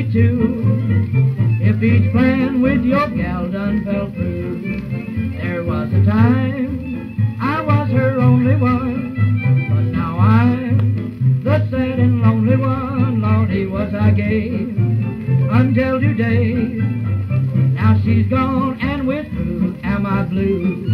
me too, if each plan with your gal done fell through. There was a time I was her only one, but now I'm the sad and lonely one. Lordy, was I gay until today. Now she's gone and withdrew, am I blue?